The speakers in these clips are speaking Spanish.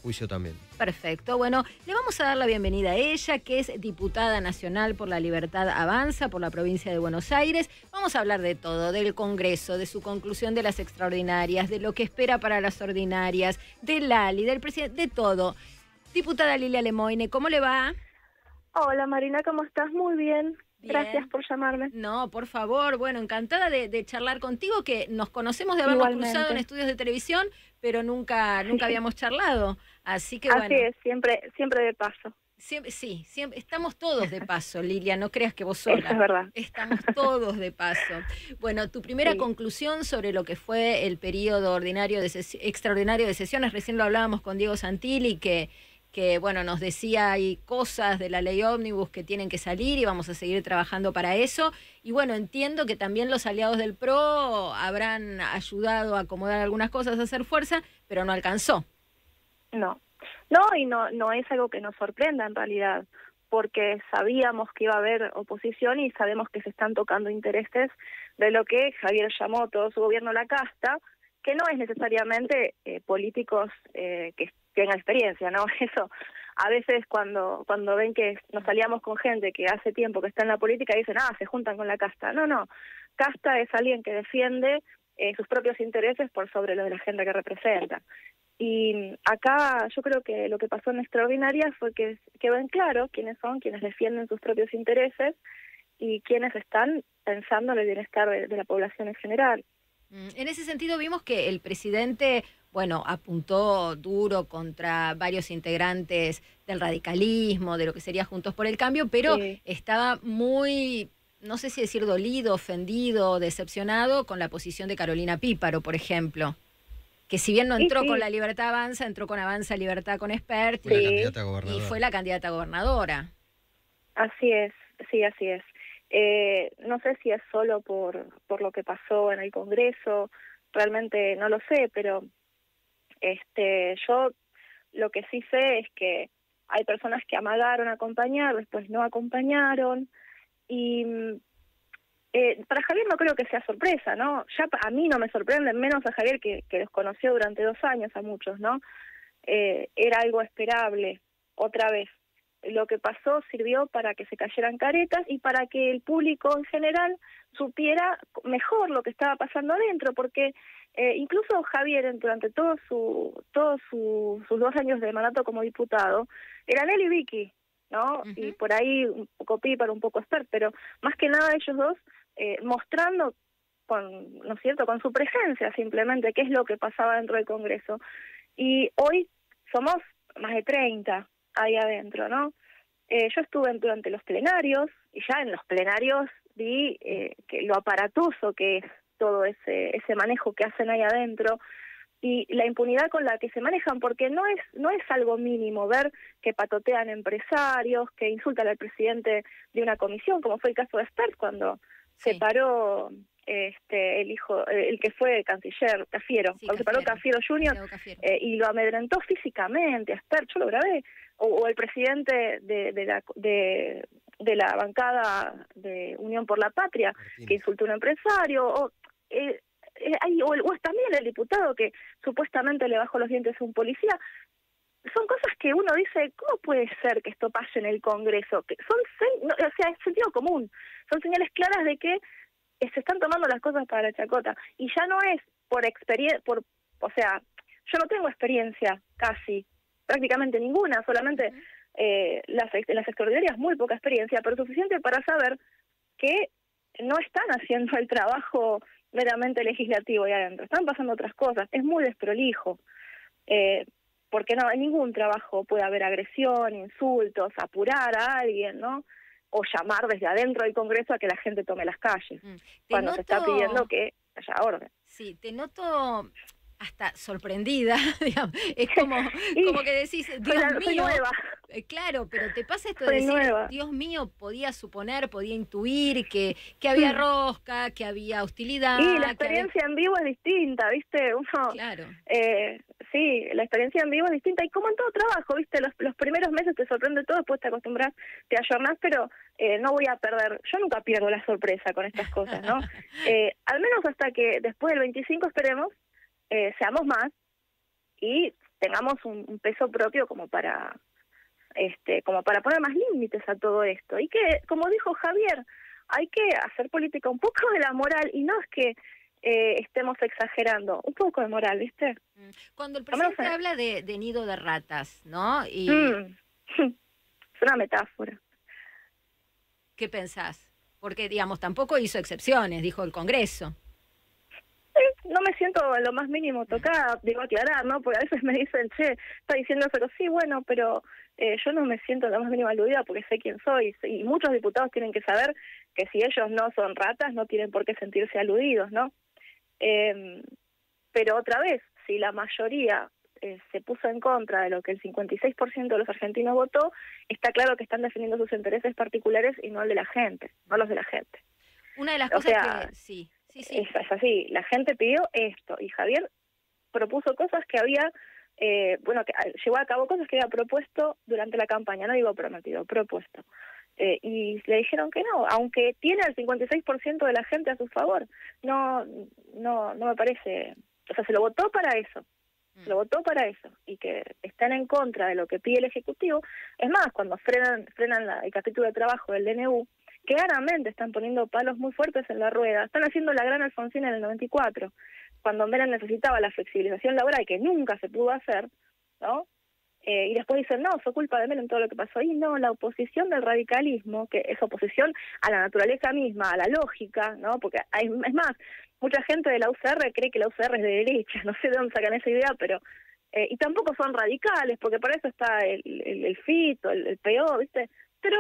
juicio también. Perfecto. Bueno, le vamos a dar la bienvenida a ella, que es diputada nacional por la Libertad Avanza, por la provincia de Buenos Aires. Vamos a hablar de todo, del Congreso, de su conclusión de las extraordinarias, de lo que espera para las ordinarias, del Lali, del presidente, de todo. Diputada Lilia Lemoine, ¿cómo le va? Hola Marina, ¿cómo estás? Muy bien. Gracias por llamarme. No, por favor. Bueno, encantada de charlar contigo, que nos conocemos de habernos cruzado en estudios de televisión, pero nunca habíamos charlado. Así que bueno. Así es, siempre de paso. Siempre estamos todos de paso, Lilia, no creas que vos sola. Eso es verdad. Estamos todos de paso. Bueno, tu primera conclusión sobre lo que fue el periodo ordinario extraordinario de sesiones, recién lo hablábamos con Diego Santilli, que bueno, nos decía hay cosas de la ley ómnibus que tienen que salir y vamos a seguir trabajando para eso. Y bueno, entiendo que también los aliados del PRO habrán ayudado a acomodar algunas cosas, a hacer fuerza, pero no alcanzó. No, y no es algo que nos sorprenda en realidad, porque sabíamos que iba a haber oposición y sabemos que se están tocando intereses de lo que Javier llamó todo su gobierno la casta, que no es necesariamente políticos que tengan experiencia, ¿no? Eso, a veces cuando ven que nos aliamos con gente que hace tiempo que está en la política, dicen, se juntan con la casta. No, casta es alguien que defiende sus propios intereses por sobre los de la gente que representa. Y acá yo creo que lo que pasó en Extraordinaria fue que quedó en claro quiénes son quienes defienden sus propios intereses y quienes están pensando en el bienestar de la población en general. En ese sentido vimos que el presidente, bueno, apuntó duro contra varios integrantes del radicalismo, de lo que sería Juntos por el Cambio, pero estaba muy, no sé si decir dolido, ofendido, decepcionado con la posición de Carolina Píparo, por ejemplo. Que si bien no entró con la Libertad Avanza, entró con Avanza Libertad con Espert y fue la candidata a gobernadora. Así es, sí, así es. No sé si es solo por lo que pasó en el Congreso, realmente no lo sé, pero yo lo que sí sé es que hay personas que amagaron acompañar, después no acompañaron, y para Javier no creo que sea sorpresa, ¿no? Ya a mí no me sorprende, menos a Javier que los conoció durante 2 años a muchos, ¿no? Era algo esperable, otra vez. Lo que pasó sirvió para que se cayeran caretas y para que el público en general supiera mejor lo que estaba pasando adentro, porque incluso Javier durante todos sus 2 años de mandato como diputado, era Nelly y Vicky, ¿no? Y por ahí un poco Píparo, un poco Espert, pero más que nada ellos dos mostrando ¿no es cierto?, con su presencia simplemente qué es lo que pasaba dentro del Congreso. Y hoy somos más de 30 ahí adentro, ¿no? Yo estuve durante los plenarios y ya en los plenarios vi que lo aparatoso que es todo ese manejo que hacen ahí adentro y la impunidad con la que se manejan, porque no es algo mínimo ver que patotean empresarios, que insultan al presidente de una comisión, como fue el caso de Espert cuando se paró el que fue canciller, Cafiero, cuando se paró Cafiero Jr. Y lo amedrentó físicamente a Espert, yo lo grabé, o el presidente de la bancada de Unión por la Patria, que insultó a un empresario, o también el diputado que supuestamente le bajó los dientes a un policía. Son cosas que uno dice, ¿cómo puede ser que esto pase en el Congreso? Que es sentido común, son señales claras de que se están tomando las cosas para la chacota. Y ya no es por experiencia, o sea, yo no tengo experiencia casi, prácticamente ninguna, solamente las extraordinarias muy poca experiencia, pero suficiente para saber que no están haciendo el trabajo meramente legislativo ahí adentro, están pasando otras cosas, es muy desprolijo. Porque no, en ningún trabajo puede haber agresión, insultos, apurar a alguien, ¿no? O llamar desde adentro del Congreso a que la gente tome las calles, cuando se está pidiendo que haya orden. Sí, te noto hasta sorprendida, digamos. Es como que decís, Dios mío. Soy nueva. Claro, pero te pasa esto de decir, Dios mío, podía suponer, podía intuir que había rosca, que había hostilidad. Y la experiencia en vivo es distinta, ¿viste? Claro. Sí, la experiencia en vivo es distinta. Y como en todo trabajo, ¿viste? Los primeros meses te sorprende todo, después te acostumbras, te ayornás, pero no voy a perder. Yo nunca pierdo la sorpresa con estas cosas, ¿no? Al menos hasta que después del 25 esperemos, seamos más y tengamos un peso propio como para poner más límites a todo esto. Y que, como dijo Javier, hay que hacer política un poco de la moral, y no es que estemos exagerando, un poco de moral, ¿viste? Cuando el presidente habla de nido de ratas, ¿no? Y es una metáfora. ¿Qué pensás? Porque, digamos, tampoco hizo excepciones, dijo el Congreso. No me siento en lo más mínimo tocada, digo, aclarar, ¿no? Porque a veces me dicen, che, está diciendo eso, sí, bueno, pero yo no me siento en lo más mínimo aludida porque sé quién soy, y muchos diputados tienen que saber que si ellos no son ratas, no tienen por qué sentirse aludidos, ¿no? Pero otra vez, si la mayoría se puso en contra de lo que el 56% de los argentinos votó, está claro que están defendiendo sus intereses particulares y no el de la gente, no los de la gente. Una de las cosas que... Sí. Es así, la gente pidió esto y Javier propuso cosas que había, que llevó a cabo cosas que había propuesto durante la campaña, no digo prometido, propuesto. Y le dijeron que no, aunque tiene el 56% de la gente a su favor, no me parece, o sea, se lo votó para eso. Lo votó para eso, y que están en contra de lo que pide el Ejecutivo. Es más, cuando frenan el capítulo de trabajo del DNU, claramente están poniendo palos muy fuertes en la rueda. Están haciendo la gran Alfonsín en el 94, cuando Menem necesitaba la flexibilización laboral, que nunca se pudo hacer, ¿no? Y después dicen, no, fue culpa de Menem todo lo que pasó ahí. No, la oposición del radicalismo, que es oposición a la naturaleza misma, a la lógica, ¿no? Porque es más, mucha gente de la UCR cree que la UCR es de derecha, no sé de dónde sacan esa idea, pero... y tampoco son radicales, porque para eso está el FIT, el PO, ¿viste? Pero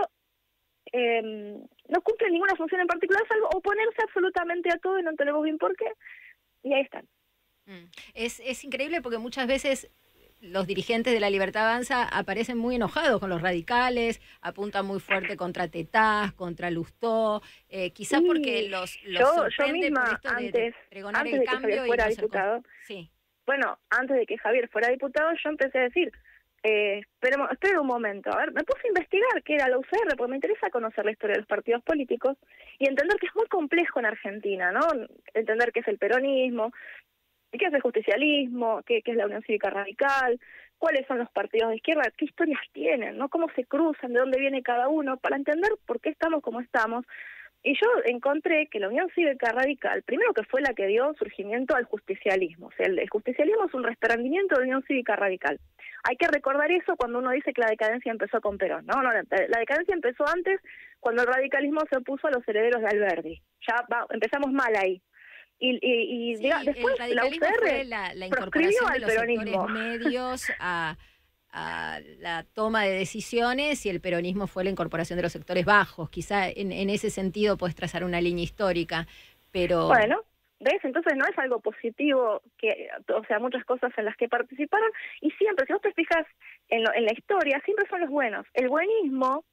no cumplen ninguna función en particular, salvo oponerse absolutamente a todo y no entendemos bien por qué, y ahí están. Es increíble porque muchas veces los dirigentes de La Libertad Avanza aparecen muy enojados con los radicales, apuntan muy fuerte contra Tetaz, contra Lustó, quizás porque los yo misma, por esto de pregonar el de cambio que Javier fuera diputado, sí. Bueno, antes de que Javier fuera diputado, yo empecé a decir, espera un momento, a ver, me puse a investigar qué era la UCR, porque me interesa conocer la historia de los partidos políticos y entender que es muy complejo en Argentina, ¿no? Entender qué es el peronismo, qué es el justicialismo, qué es la Unión Cívica Radical, cuáles son los partidos de izquierda, qué historias tienen, ¿no? Cómo se cruzan, de dónde viene cada uno, para entender por qué estamos como estamos. Y yo encontré que la Unión Cívica Radical, primero que fue la que dio surgimiento al justicialismo. O sea, el justicialismo es un desprendimiento de la Unión Cívica Radical. Hay que recordar eso cuando uno dice que la decadencia empezó con Perón. No, la decadencia empezó antes, cuando el radicalismo se opuso a los herederos de Alberdi. Empezamos mal ahí. Y sí, después la UCR fue la incorporación de los sectores medios a la toma de decisiones, y el peronismo fue la incorporación de los sectores bajos. Quizá en ese sentido puedes trazar una línea histórica, pero... Bueno, ¿ves? Entonces no es algo positivo, o sea, muchas cosas en las que participaron, y siempre, si vos te fijas en la historia, siempre son los buenos. El buenismo,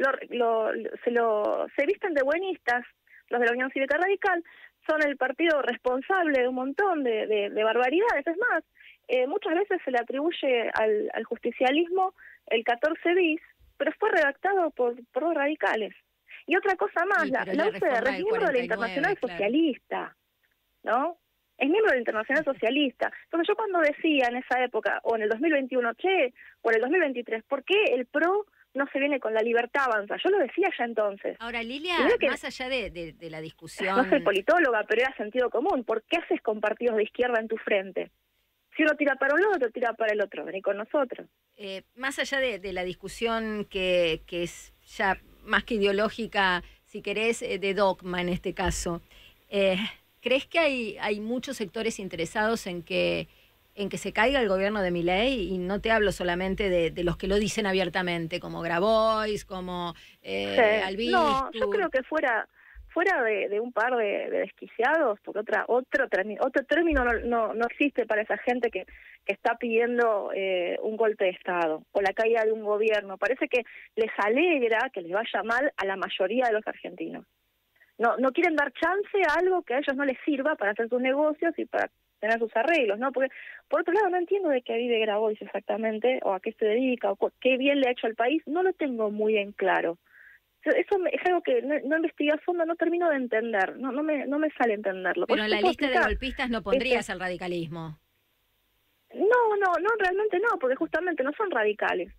se visten de buenistas, los de la Unión Cívica Radical, son el partido responsable de un montón de barbaridades. Es más, muchas veces se le atribuye al justicialismo el 14 bis, pero fue redactado por dos radicales. Y otra cosa más, sí, la UCR es miembro de la Internacional Socialista, ¿no? Es miembro de la Internacional Socialista. Entonces yo cuando decía en esa época, o en el 2021, o en el 2023, ¿por qué el PRO no se viene con La Libertad Avanza? Yo lo decía ya entonces. Ahora, Lilia, más allá de la discusión... No soy politóloga, pero era sentido común. ¿Por qué haces con partidos de izquierda en tu frente? Si uno tira para un lado, otro tira para el otro. Vení con nosotros. Más allá de la discusión que es ya más que ideológica, si querés, de dogma en este caso, ¿crees que hay muchos sectores interesados en que se caiga el gobierno de Milei? Y no te hablo solamente de los que lo dicen abiertamente, como Grabois, como Albistur. No, yo creo que fuera de un par de desquiciados, porque otro término no existe para esa gente que está pidiendo un golpe de Estado o la caída de un gobierno. Parece que les alegra que les vaya mal a la mayoría de los argentinos. No quieren dar chance a algo que a ellos no les sirva para hacer sus negocios y para tener sus arreglos, ¿no? Porque, por otro lado, no entiendo de qué vive Grabois exactamente, o a qué se dedica, o qué bien le ha hecho al país. No lo tengo muy en claro. Eso es algo que no investigué a fondo, no termino de entender, no me sale entenderlo. Pero en la lista de golpistas no pondrías al radicalismo. No, realmente no, porque justamente no son radicales.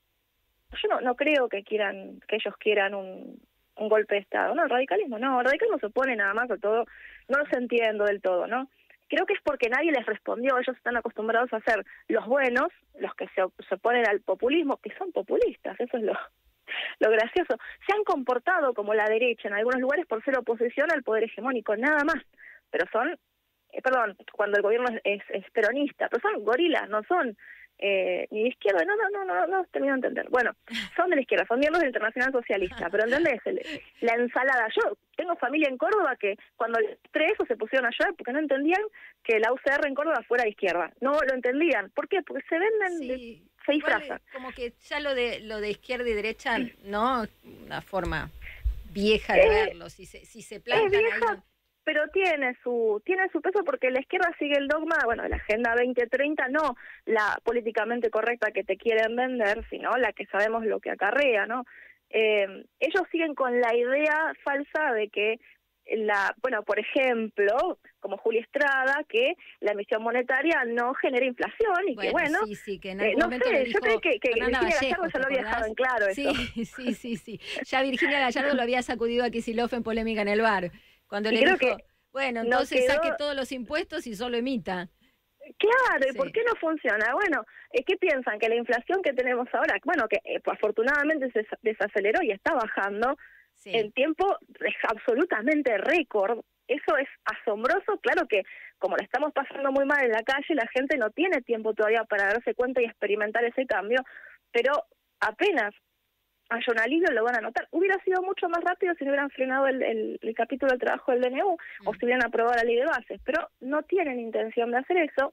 Yo no creo que ellos quieran un golpe de Estado. No, el radicalismo no. El radicalismo se opone nada más a todo. No los entiendo del todo, ¿no? Creo que es porque nadie les respondió. Ellos están acostumbrados a ser los buenos, los que se oponen al populismo, que son populistas. Eso es lo gracioso. Se han comportado como la derecha en algunos lugares por ser oposición al poder hegemónico, nada más. Pero son, cuando el gobierno es peronista, pero son gorilas, no son ni de izquierda, no termino de entender. Bueno, son de la izquierda, son miembros del Internacional Socialista, pero ¿entendés? La ensalada. Yo tengo familia en Córdoba que cuando entre eso se pusieron a llorar porque no entendían que la UCR en Córdoba fuera de izquierda. No lo entendían. ¿Por qué? Porque se venden, sí, se disfrazan. Como que ya lo de izquierda y derecha, ¿no? Una forma vieja de verlo. Si se plantan es vieja, ahí... pero tiene su peso porque la izquierda sigue el dogma, bueno, de la Agenda 2030, no la políticamente correcta que te quieren vender, sino la que sabemos lo que acarrea, ¿no? Ellos siguen con la idea falsa de que por ejemplo, como Julia Estrada, que la emisión monetaria no genera inflación y que bueno, sí, que en algún momento sé, lo dijo yo creo que Virginia Vallejo, Gallardo ya lo había dejado en claro eso. Sí. Ya Virginia Gallardo lo había sacudido a Kicillof en polémica en el bar. Cuando le dijo, bueno, entonces saque todos los impuestos y solo emita. Claro, ¿y por qué no funciona? Bueno, ¿qué piensan? Que la inflación que tenemos ahora, bueno, que afortunadamente se desaceleró y está bajando en tiempo absolutamente récord. Eso es asombroso. Claro que como la estamos pasando muy mal en la calle, la gente no tiene tiempo todavía para darse cuenta y experimentar ese cambio, pero apenas haya un alivio lo van a notar. Hubiera sido mucho más rápido si no hubieran frenado el capítulo del trabajo del DNU o si hubieran aprobado la ley de bases, pero no tienen intención de hacer eso.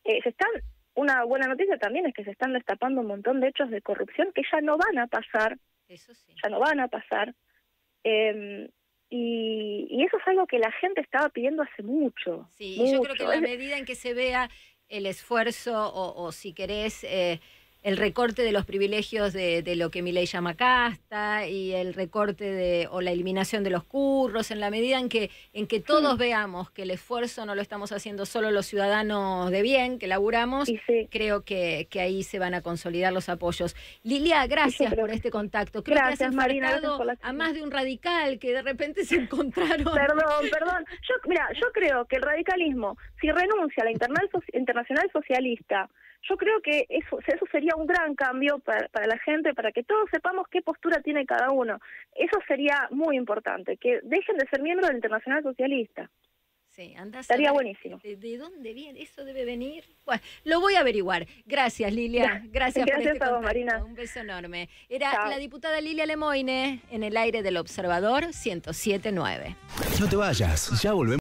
Una buena noticia también es que se están destapando un montón de hechos de corrupción que ya no van a pasar. Eso sí. Ya no van a pasar. Y eso es algo que la gente estaba pidiendo hace mucho. Sí, y yo creo que en la medida en que se vea el esfuerzo o si querés... el recorte de los privilegios de lo que Milei llama casta y el recorte o la eliminación de los curros, en la medida en que todos veamos que el esfuerzo no lo estamos haciendo solo los ciudadanos de bien, que laburamos, creo que ahí se van a consolidar los apoyos. Lilia, gracias por este contacto. Creo que has enfrentado a más de un radical que de repente se encontraron. Perdón. Yo creo que el radicalismo, si renuncia a la Internacional Socialista, yo creo que eso sería un gran cambio para la gente, para que todos sepamos qué postura tiene cada uno. Eso sería muy importante, que dejen de ser miembros del Internacional Socialista. Sí, estaría buenísimo. ¿De dónde viene? ¿Eso debe venir? Bueno, lo voy a averiguar. Gracias, Lilia. Gracias por este contacto. Marina. Un beso enorme. Era la diputada Lilia Lemoine en el aire del Observador 107.9. No te vayas, ya volvemos.